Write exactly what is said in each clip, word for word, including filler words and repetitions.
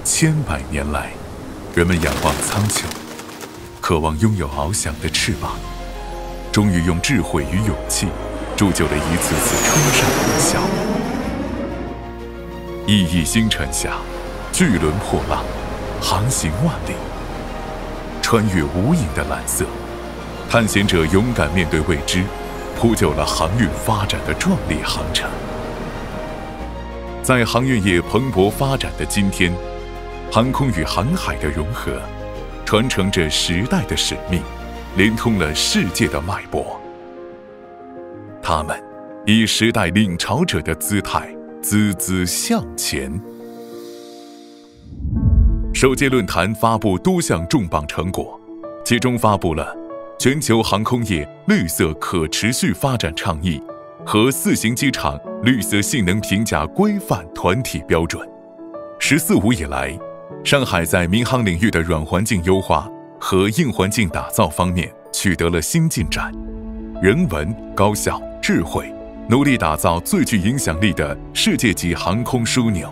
千百年来，人们仰望苍穹，渴望拥有翱翔的翅膀，终于用智慧与勇气铸就了一次次冲上云霄。熠熠星辰下，巨轮破浪，航行万里，穿越无垠的蓝色，探险者勇敢面对未知，铺就了航运发展的壮丽航程。在航运业蓬勃发展的今天，航空与航海的融合，传承着时代的使命，连通了世界的脉搏。他们以时代领潮者的姿态，孜孜向前。首届论坛发布多项重磅成果，其中发布了全球航空业绿色可持续发展倡议和四型机场绿色性能评价规范团体标准。十四五以来，上海在民航领域的软环境优化和硬环境打造方面取得了新进展，人文、高效、智慧，努力打造最具影响力的世界级航空枢纽。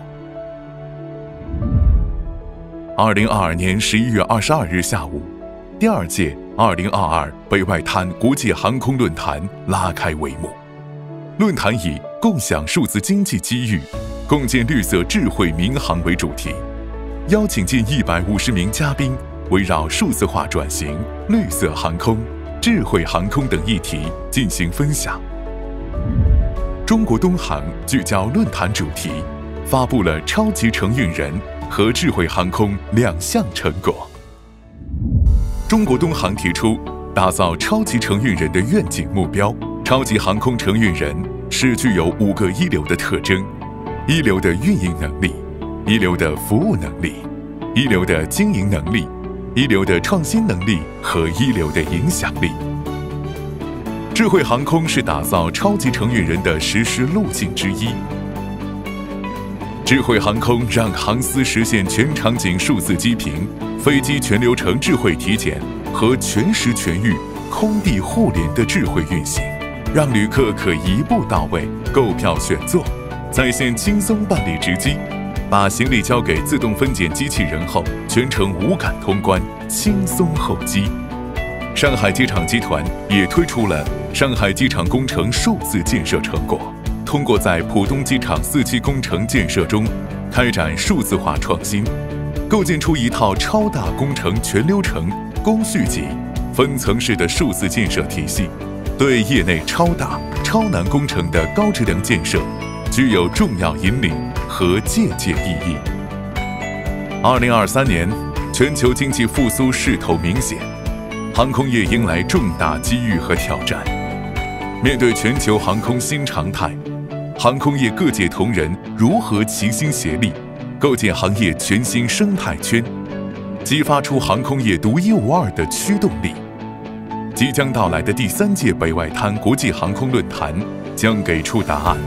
二零二二年十一月二十二日下午，第二届二零二二北外滩国际航空论坛拉开帷幕。论坛以“共享数字经济机遇，共建绿色智慧民航”为主题，邀请近一百五十名嘉宾，围绕数字化转型、绿色航空、智慧航空等议题进行分享。中国东航聚焦论坛主题，发布了超级承运人和智慧航空两项成果。中国东航提出打造超级承运人的愿景目标。超级航空承运人是具有五个一流的特征：一流的运营能力，一流的服务能力，一流的经营能力，一流的创新能力和一流的影响力。智慧航空是打造超级承运人的实施路径之一。智慧航空让航司实现全场景数字机坪、飞机全流程智慧体检和全时全域、空地互联的智慧运行，让旅客可一步到位购票选座，在线轻松办理值机，把行李交给自动分拣机器人后，全程无感通关，轻松候机。上海机场集团也推出了上海机场工程数字建设成果，通过在浦东机场四期工程建设中开展数字化创新，构建出一套超大工程全流程、工序级、分层式的数字建设体系，对业内超大、超难工程的高质量建设具有重要引领和借鉴意义。二零二三年，全球经济复苏势头明显，航空业迎来重大机遇和挑战。面对全球航空新常态，航空业各界同仁如何齐心协力，构建行业全新生态圈，激发出航空业独一无二的驱动力？即将到来的第三届北外滩国际航空论坛将给出答案。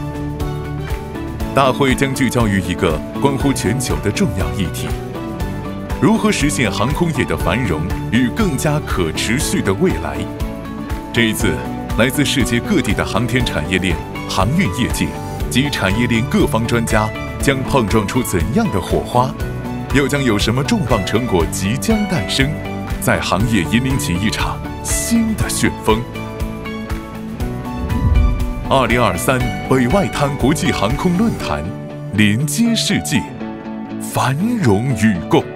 大会将聚焦于一个关乎全球的重要议题：如何实现航空业的繁荣与更加可持续的未来。这一次，来自世界各地的航天产业链、航运业界及产业链各方专家将碰撞出怎样的火花？又将有什么重磅成果即将诞生，在行业引领起一场新的旋风？二零二三北外滩国际航空论坛，连接世界，繁荣与共。